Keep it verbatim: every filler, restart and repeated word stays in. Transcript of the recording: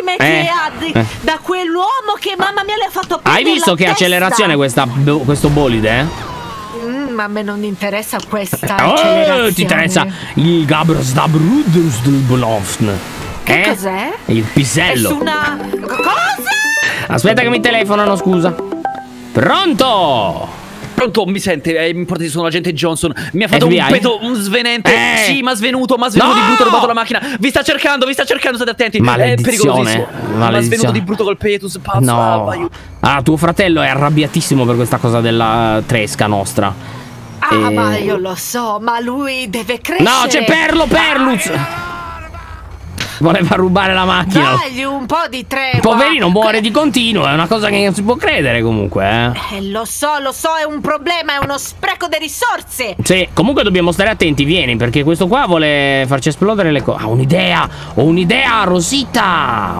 lacrime Eh, che ha di- eh. da quell'uomo che mamma mia le ha fatto perdere Hai visto la che testa. accelerazione questa, questo bolide, eh? Mm, ma a me non interessa questa Oh, accelerazione. ti interessa il Gabrosdabrudrusdulbolofn. Che Eh? cos'è? Il pisello. È su una... Cosa? Aspetta che mi telefonano, scusa. Pronto? Pronto, mi sente? Eh, mi porti, sono l'agente Johnson. Mi ha fatto F B I? un peto, un svenente. Eh. Sì, ma svenuto, ma svenuto No! di brutto, ha rubato la macchina. Vi sta cercando, vi sta cercando, state attenti. Maledizione. È pericolosissimo. Ma Maledizione. svenuto di brutto col petus, pazzo. No. aiuto. Ah, tuo fratello è arrabbiatissimo per questa cosa della tresca nostra. Ah, Eh. ma io lo so, ma lui deve crescere. No, c'è Perlo Perluz. Voleva rubare la macchina. Dagli un po' di tregua. Poverino muore di continuo. È una cosa che non si può credere comunque, eh. Eh, lo so, lo so, è un problema, è uno spreco di risorse. Sì, comunque dobbiamo stare attenti, vieni, perché questo qua vuole farci esplodere le cose. Ah, un'idea! Ho un'idea, Rosita!